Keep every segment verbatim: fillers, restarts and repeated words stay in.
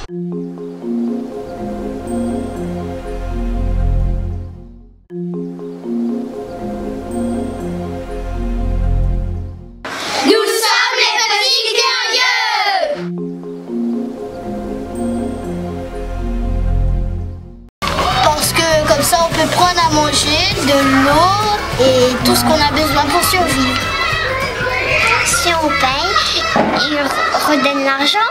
Comme ça, on peut prendre à manger, de l'eau et tout ce qu'on a besoin pour survivre. Si on paye, ils redonnent l'argent.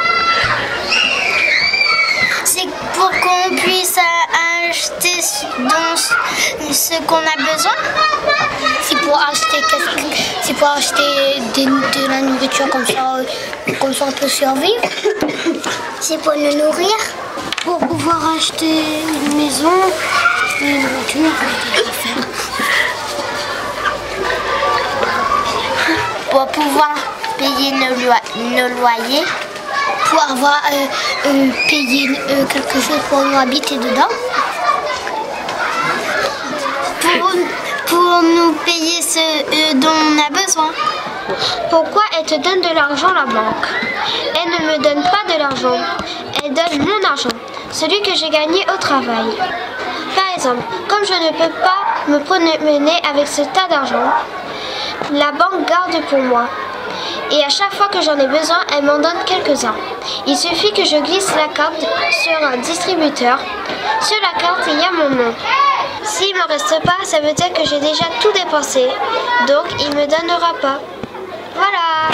C'est pour qu'on puisse acheter ce qu'on a besoin. C'est pour acheter, c'est pour acheter de, de la nourriture comme ça, comme ça on peut survivre. C'est pour nous nourrir. Pour pouvoir acheter une maison. Une voiture, pour pouvoir payer nos, loi nos loyers, pour avoir euh, euh, payé euh, quelque chose pour nous habiter dedans, pour, pour nous payer ce euh, dont on a besoin. Pourquoi elle te donne de l'argent, la banque? Elle ne me donne pas de l'argent, elle donne mon argent, celui que j'ai gagné au travail. Par exemple, comme je ne peux pas me promener avec ce tas d'argent, la banque garde pour moi. Et à chaque fois que j'en ai besoin, elle m'en donne quelques-uns. Il suffit que je glisse la carte sur un distributeur. Sur la carte, il y a mon nom. S'il ne me reste pas, ça veut dire que j'ai déjà tout dépensé. Donc, il ne me donnera pas. Voilà!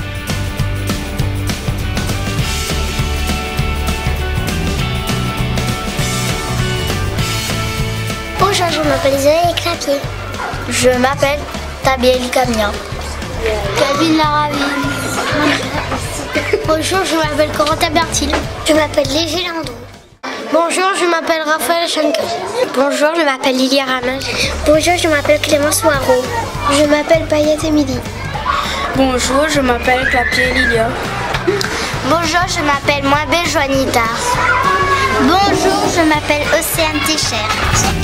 Bonjour, je m'appelle Zoé Clapier. Je m'appelle Tabiel Camien. Kevin Laravine. Bonjour, je m'appelle Corentin Bertil. Je m'appelle Léger Landreau. Bonjour, je m'appelle Raphaël Chanka. Bonjour, je m'appelle Lilia Ramage. Bonjour, je m'appelle Clémence Moirot. Je m'appelle Payette Émilie. Bonjour, je m'appelle Clapier Lilia. Bonjour, je m'appelle Moabel Joanita. Bonjour, je m'appelle Océane Técher.